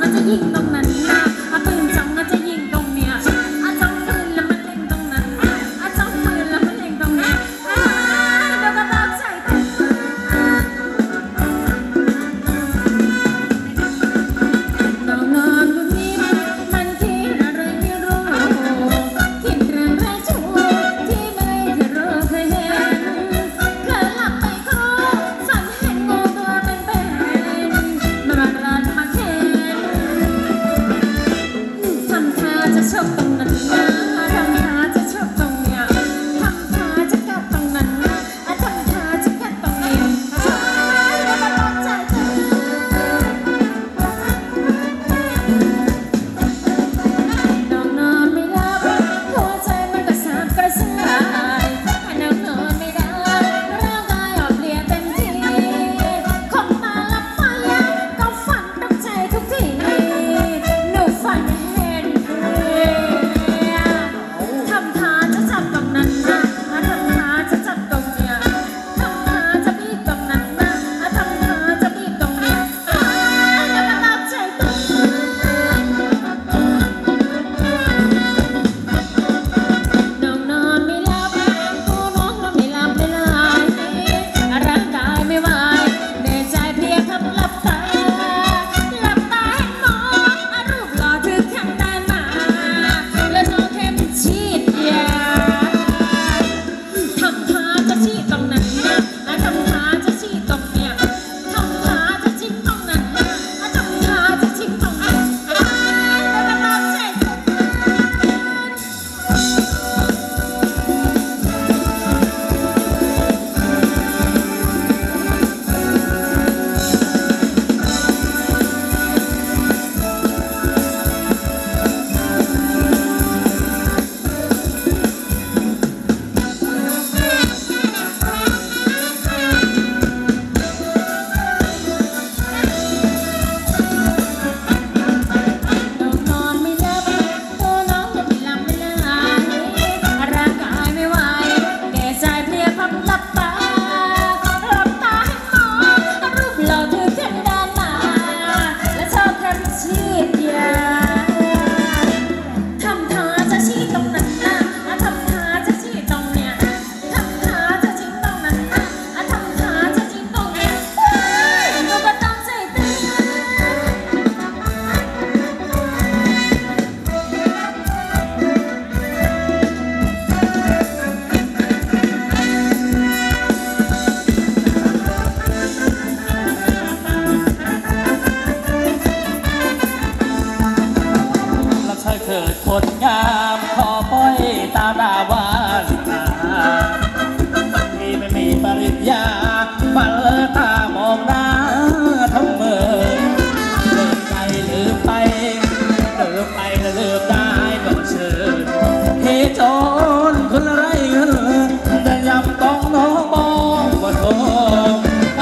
อาจจะยิงตรงนั้นนะปืนจังอาจจะยิงตรงเนี้ยจังปืนแล้วมันเล็งตรงนั้นจังปืนแล้วมันเล็งตรงนี้เดี๋ยวก็ตามใจน้องนอนอยู่นี่มันคิดอะไรไม่รู้คิดเรื่องไรชั่วที่ไม่เคยรู้เคยเห็นเคยหลับไปก็ฝันเห็นงูตัวเป็นๆมารัดมาเข็นทำท่าจะชกตรงนั้นนะทำท่าจะชกตรงเนี้ยทำท่าจะกัดตรงนั้นนะทำท่าจะกัดตรงนี้แล้วก็ต้องใจเธอน้องนอนไม่หลับหัวใจมันก็สับกระส่ายน้องนอนไม่ได้ร่างกายอ่อนเพลียเต็มทีคงตาลับไปก็ฝันตกใจทุกทีหนูฝันเห็นทำท่าจะจับตรงนั้นนะทำท่าจะจับตรงเนี้ยทำท่าจะบีบตรงนั้นนะทำท่าจะบีบตรงเนี้ยแล้วก็ตามใจตัว น้องนอนไม่หลับตัวน้องนอนไม่หลับเลยร่างกายไม่ไหวในใจเพลียพับหลับตาเห็นมองรูปหล่อถึงข้างใต้มาแล้วน้องเข้มฉีดยาทำท่าจะฉีดตรงนั้นนะทำท่าจะฉีดตรงเนี้ยทำท่าจะฉีดตรงนั้นนะทำท่าจะฉีดตรงนี้แล้วก็ตามใจเธอ น้องนอนไม่หลับตัวน้องก็ไม่หลับไม่ไหลร่างกายไม่ไหวแก่ใจเพลียพับหลับตาให้มองรูปหล่อถือขึ้นด้านมาและชอบแค่ฉีดยาทำท่าจะฉีดตรงนั้นนะทำท่าจะฉีดตรงเนี้ยทำท่าจะฉีดตรงนั้นนะทำท่าจะฉีดตรงเนี้ยหนูก็ต้องใจเต้นแล้วเธอเกิดคนงามขอปล่อยตามดาวาสนาที่ไม่มีปริญญาฝันเลอตามองหน้าทำเมื่อลืมไปลืมไปลืมไปลืมได้ก็เชิญเหตุจนคนไรเงินแต่ยำต้องน้องมองว่าโทษ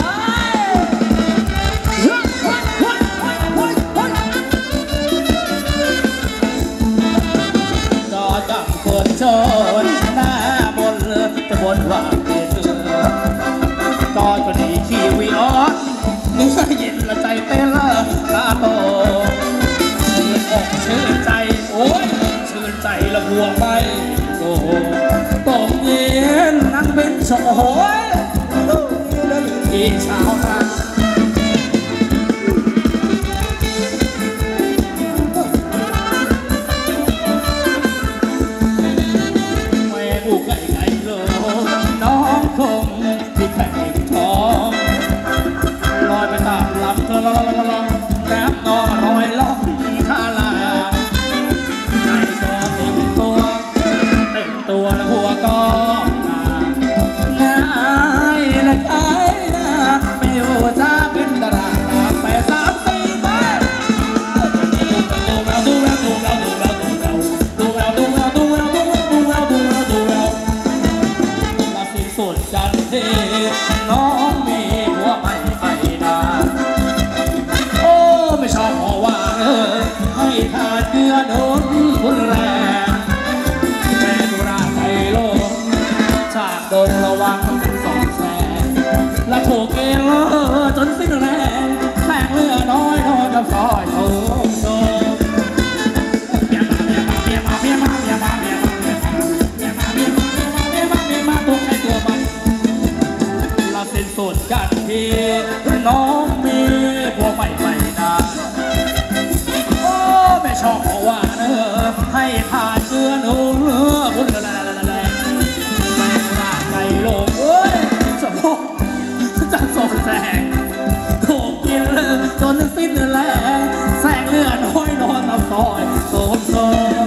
ก็จับคนชนหน้าบนแต่บนว่าเป็นก็จะดีชีวิออสนึกเย็นละใจเต้นละตาโตชื่นอกชื่นใจโอ้ยชื่นใจละพวงไปโอ้ตกเย็นนั่งเป็นโฉยที่เช้านาแม่บุกไก่โลน้องคงที่แข่งท้องลอยไปตามลำลองแรบนอรอยล่องคาลาใจก็เต็มตัวแล้วหัวก็ง่ายและใจนะไม่รู้จะเป็นดาราไป3-4 ไปดูแววมาสิ้นสุดจันทร์น้องมีหัวไม่ไปนาโอ้ไม่ชอบหัวว่าให้ทานเกลือโดนคุณแรงแม่ดุราใจโลกชาติโดนระวัง2 แสนและถูกเกลจนสิ้นแรงแข่งเรือน้อยนอนกับซอยโตเนื้อน้อยนอนตับซอยโซนโซน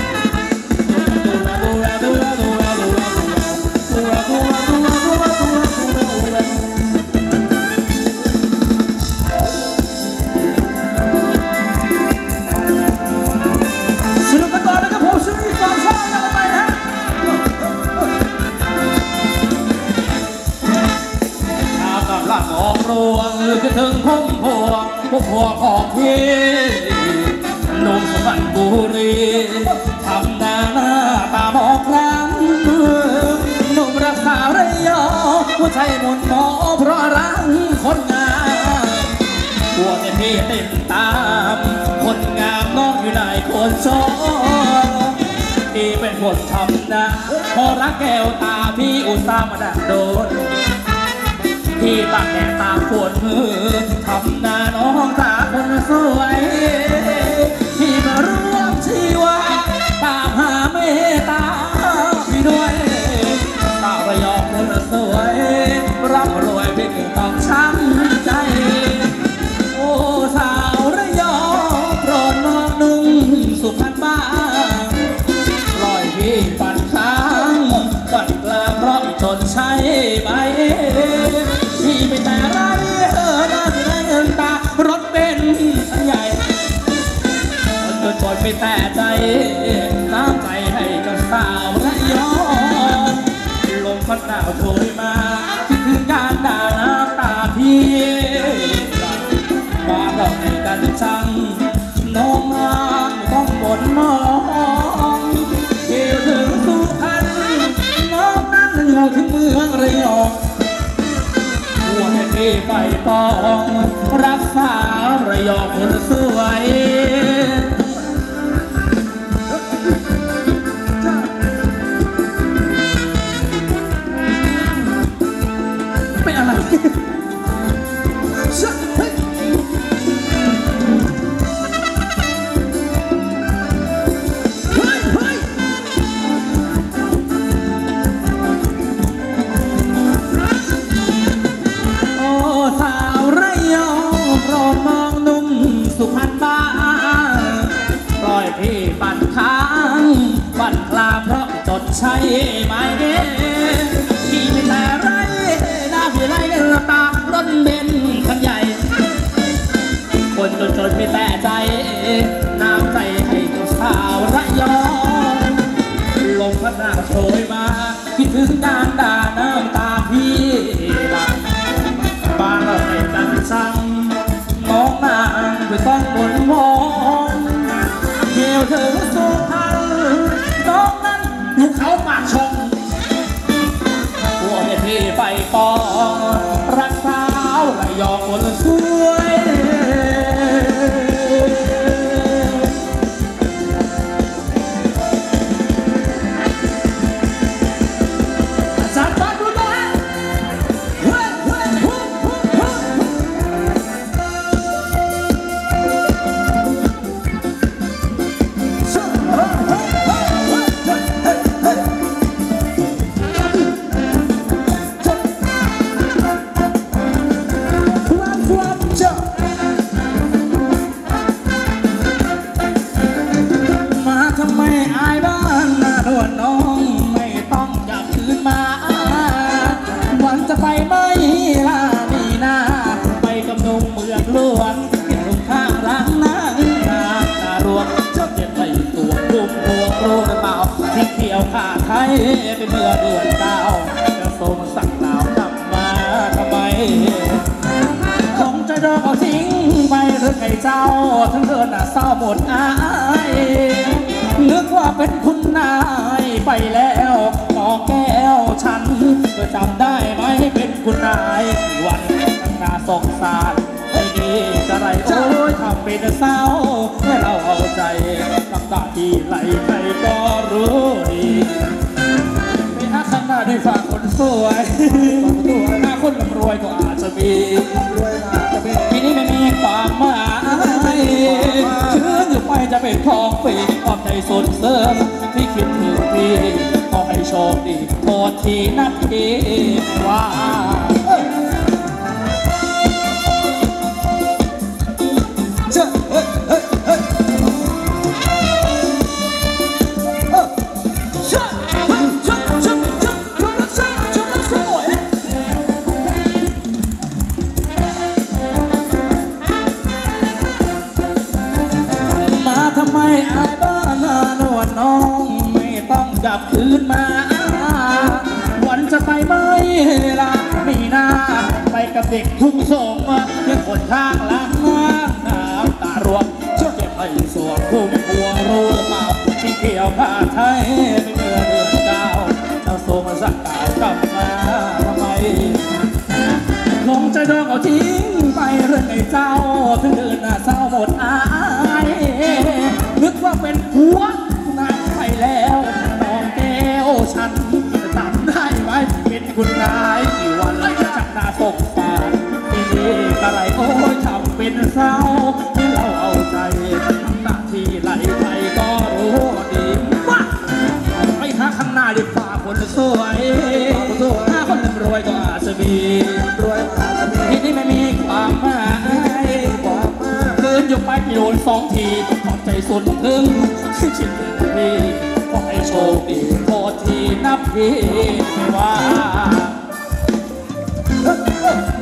สนุกกันต่อนะครับผมช่วยฟังช่องกันไปฮะน้ำกำลังออกรวงคิดถึงพุ่มพวงพวกหัวของพี่หนุ่มสุพรรณบุรีทำหน้าตาบอกครั้งหนุ่มรักษาระยองหัวใจหมุนหมอเพราะรักคนงามบัวแต่พี่เต้นตามคนงามน้องอยู่ในคนโชว์พี่เป็นคนทำนะพอรักแก้วตาพี่อุตส่าห์มาดักโดนพี่ตากแดดตากฝนทำหน้าน้องตาคนสวยพี่มาร่วมชีวะตามหาเมตตาพี่ด้วยสาวระยองคนสวยร่ำรวยพี่ต้องช้ำใจโอ้สาวระยองโปรดน้องนุ่งสุพรรณบ้างปล่อยพี่ปั่นค้างปั่นกลางเพราะจนใช้ใบพี่ไม่แต่ไรหน้าที่ไรเงินตารถเป็นคันใหญ่จนไม่แต่ใจน้ำใจให้กับสาวระยองลมพัดหนาวโชยมาคิดถึงการด่าน้ำตาพี่มาเราในกันชังน้องมาต้องบ่นมองเกี่ยวถึงสุพรรณน้องนั้นเหงื่อถึงเมืองระยองหัวให้พี่ไปปองรักษาระยองคนสวยเป็นอะไรสุพรรณบ้านปล่อยพี่ปั่นค้างปั่นคลาเพราะจดใช้ไม้เด้พี่ไม่แต่ไรหน้าพี่ไรเงินตาร้นเบนคันใหญ่คนจนไม่แต่ใจน้ำใจให้เจ้าสาวระยองลงพัดหน้าโชยมาคิดถึงการด่าน้ำตาพี่บ้านเราให้กันช่างมองหน้าไม่ต้องบนมองเกี่ยวถึงสุพรรณน้องนั้นอยู่เขาปากช่องหัวให้พี่ไปปองรักสาวระยองคนสวยจะไปไหมล่ะนี่นาไปกับหนุ่มเมืองหลวงเห็นลุงข้างร้างนั่งตารวงเจ้าเจ็บไปตัวลุงพวงรู้หรือเปล่าที่เที่ยวขาไทยเป็นเมื่อเดือนเก้าจะส่งสั่งหนาวกลับมาทำไมคงจะโดนเอาทิ้งไปหรือไงเจ้าทั้งเดินเศร้าหมดอายนึกว่าเป็นคุณนายไปแล้วหมอแก้วฉันก็จำได้ไหมเป็นคุณนายวันตั้งหน้าสงสารไอ้นี่จะไรโอ้ยทำเป็นเศร้าให้เราเอาใจน้ำตาที่ไหลใครก็รู้ดีไม่ฮักข้างหน้าด้วยฝากคนสวยหน้าคนร่ำรวยก็อาจจะมีทีนี้ไม่มีความหมายชื่ออยู่ไปจะเป็นของฟรีความใจสุดเสริมที่คิดถึงพี่ขอให้โชคดีโทษทีนัดพี่ว่าเจ้าน้องไม่ต้องกลับคืนมาวันจะไปไหมล่ะมีหน้าไปกับเด็กทุ่งส่งเพื่อคนข้างล้างน้ำตารวมเชื่อเก็บให้สวมคุ้มพวงรู้เปล่าที่เกี่ยวผ้าไทยไม่เมื่อเดือนเก้าเจ้าส่งสักกาวกลับมาทำไมลงใจดองเอาทิ้งไปเรื่องไอ้เจ้าถึงเดินหน้าเศร้าหมดอายนึกว่าเป็นผัวนายไปแล้วน้องแก้วฉันจำได้ไหมเป็นคุณนายกี่วันจักหน้าสงสารที่นี่อะไรโอ้ยทำเป็นเศร้าที่เราเอาใจหน้าที่ไหลไปก็รู้ดีว่าไปหาข้างหน้าดีฝ่าคนสวยถ้าคนรวยก็อาจจะมีที่นี่ไม่มีความหมายเดินอยู่ไปโยนสองทีขอบใจสุดถึงที่ชิดพี่ขอให้โชคดีโทษทีนับพี่ไม่ว่า